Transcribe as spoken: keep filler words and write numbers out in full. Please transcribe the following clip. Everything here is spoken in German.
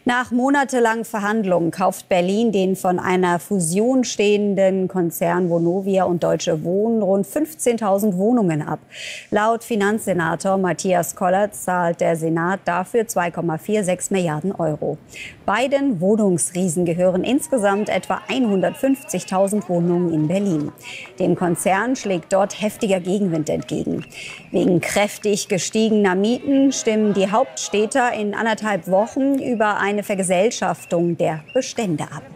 Nach monatelangen Verhandlungen kauft Berlin den von einer Fusion stehenden Konzern Vonovia und Deutsche Wohnen rund fünfzehntausend Wohnungen ab. Laut Finanzsenator Matthias Koller zahlt der Senat dafür zwei Komma sechsundvierzig Milliarden Euro. Beiden Wohnungsriesen gehören insgesamt etwa hundertfünfzigtausend Wohnungen in Berlin. Dem Konzern schlägt dort heftiger Gegenwind entgegen. Wegen kräftig gestiegener Mieten stimmen die Hauptstädter in anderthalb Wochen über eine Vergesellschaftung der Bestände ab.